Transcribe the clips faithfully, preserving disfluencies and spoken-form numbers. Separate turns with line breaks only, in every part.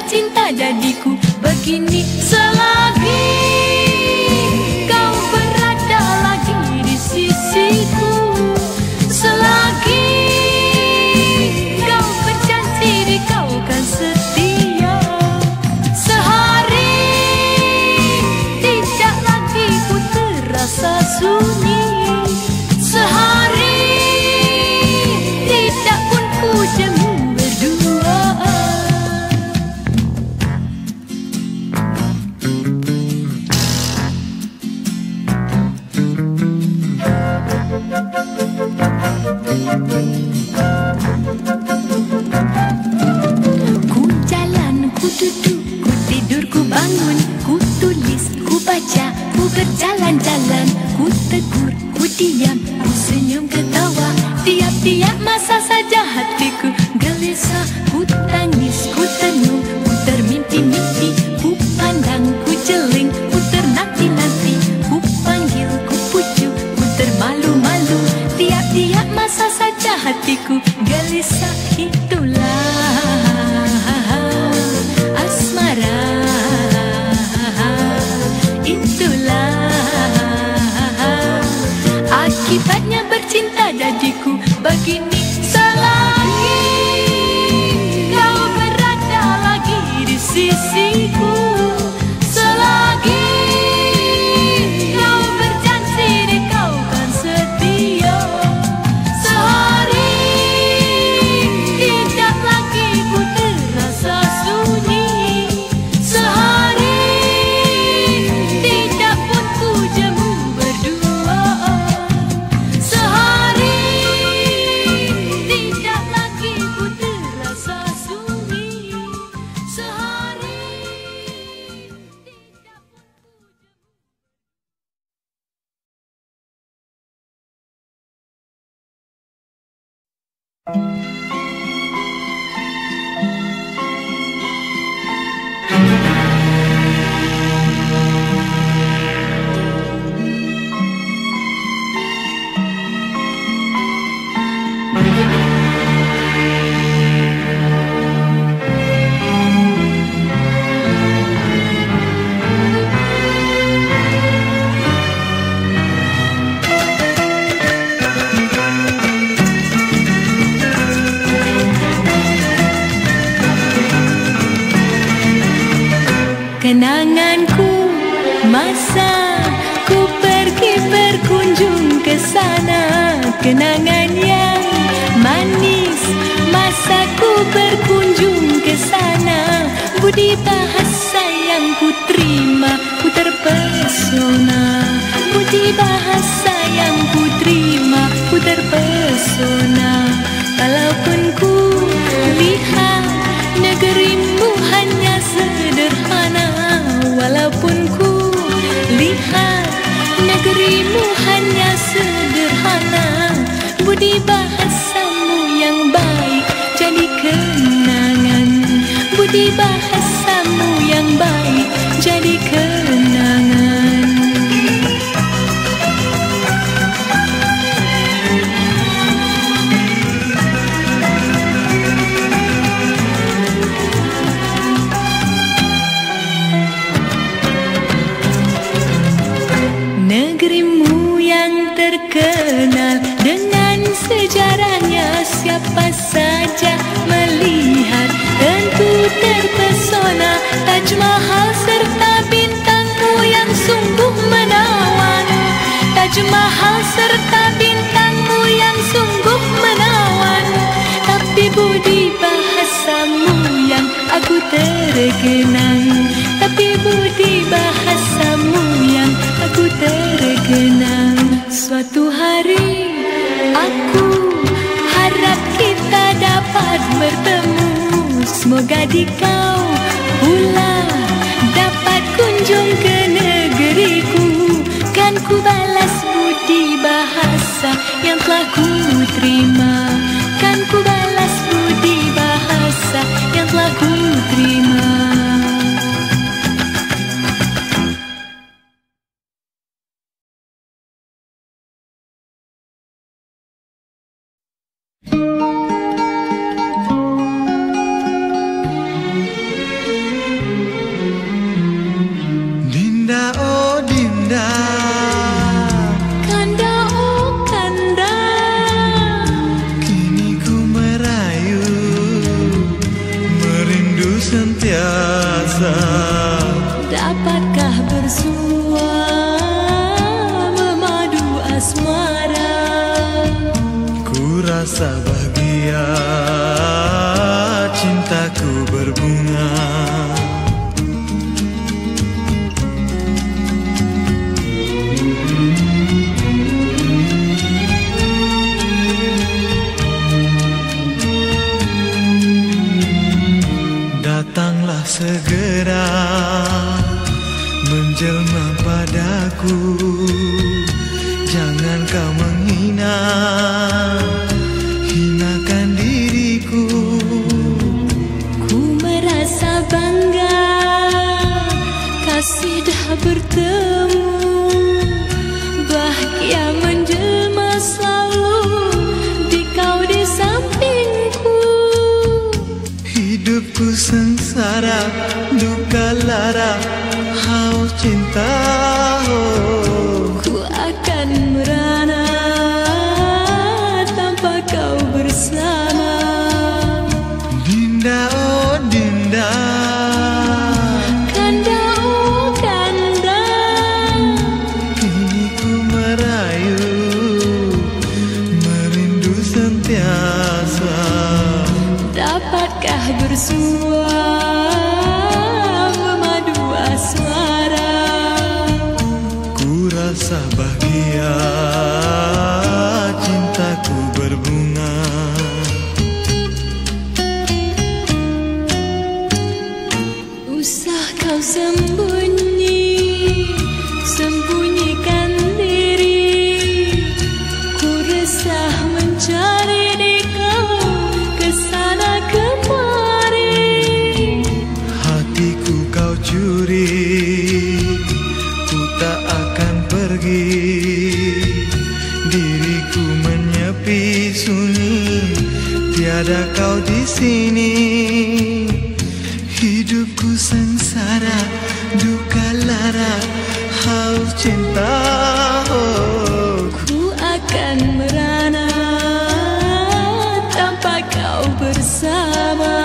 bercinta jadiku begini. Selagi kau berada lagi di sisiku, selagi kau berjanji di kau kan setia, sehari tidak lagi ku terasa sunyi, sehari tidak pun ku jemu berdua. Ku jalan, ku duduk, ku tidur, ku bangun, ku tulis, ku baca, ku berjalan-jalan, ku tegur, ku diam, ku senyum ketawa. Tiap-tiap masa saja hatiku gelisah, ku tangis, ku tenung, ku termimpi-mimpi, ku pandang, ku jeling, ku ternanti-nanti, ku panggil, ku pujuk, ku termalu-malu. Tiap-tiap masa saja hatiku gelisah. Itulah asmara, itulah akibatnya bercinta jadiku begini. Selagi kau berada lagi di sisiku, selagi kau berjanji di kau kan setia, sehari tidak lagi ku terasa sunyi, sehari tidak pun ku jemu berdua, sehari tidak lagi ku terasa sunyi, sehari tidak pun ku kenanganku masa ku pergi berkunjung ke sana, kenangan yang manis masa ku berkunjung ke sana. Budi bahasa yang ku terima ku terpesona, budi bahasa yang ku terima ku terpesona. Kalaupun ku lihat negerimu hanya sederhana, walaupun ku lihat negerimu hanya sederhana, budi bahasamu yang baik jadi kenangan, budi bahasamu yang baik jadi kenangan. Negerimu yang terkenal dengan sejarahnya, siapa saja melihat tentu terpesona. Taj Mahal serta bintangmu yang sungguh menawan, Taj Mahal serta bintangmu yang sungguh menawan. Tapi budi bahasamu yang aku terkenang, tapi budi bahasamu yang aku terkenang. Suatu hari aku harap kita dapat bertemu, semoga di kau pula dapat kunjung ke negeriku. Kan ku balas budi bahasa yang telah ku terima, kan ku balas budi bahasa yang telah ku terima.
rasa bahagia, cintaku berbunga. Datanglah segera menjelma padaku, jangan kau menghina, hinakan diriku.
Ku merasa bangga, kasih dah bertemu, bahagia menjelma selalu di kau di sampingku.
Hidupku sengsara, duka lara, haus cinta. Oh,
ku akan merana tanpa kau bersama.
Dinda, oh Dinda,
Kanda, oh Kanda,
kini ku merayu, merindu sentiasa.
dapatkah bersua memadu asmara?
Ku rasa bahagia, cintaku berbunga.
Usah kau sembunyi, sembunyikan diri. Ku resah mencari di kau kesana kemari.
Hatiku kau curi, ku tak akan pergi. Diriku menyepi sunyi, tiada kau di sini. Hidupku sengsara, duka lara, haus cinta. Oh,
Ku akan merana tanpa kau bersama.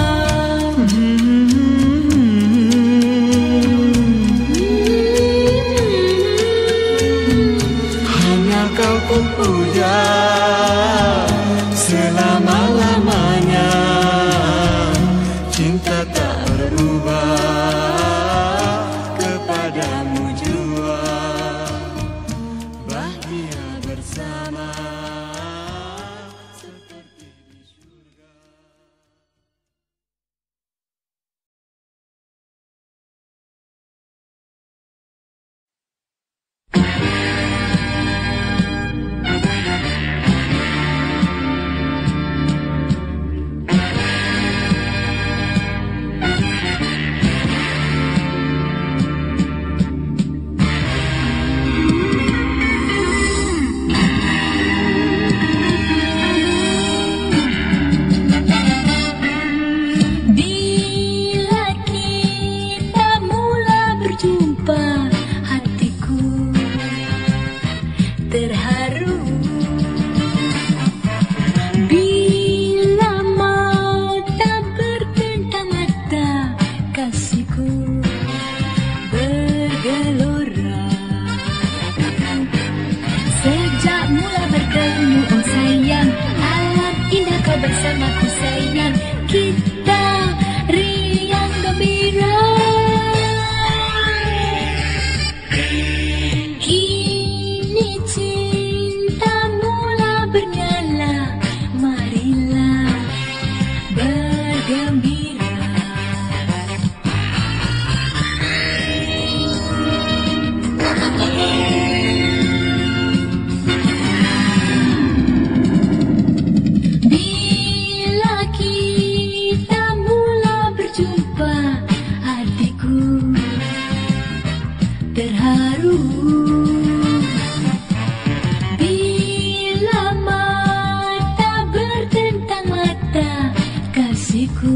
hanya kau ku puja selama-lamanya. Cinta tak berubah, kepadamu jua, bahagia bersama seperti di surga.
Bila kita mula berjumpa, hatiku terharu. Bila mata bertentang mata, kasihku bergelora. Sejak mula bertemu, oh sayang, alam indah kau bersamaku sayang. Kita riang gembira, kini cinta mula bernyala. Marilah bergembira. Bila kita mula berjumpa, hatiku terharu. Bila mata bertentang mata, kasihku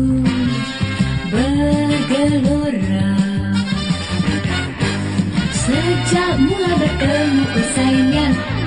bergelora. Sejak mula bertemu, oh sayang,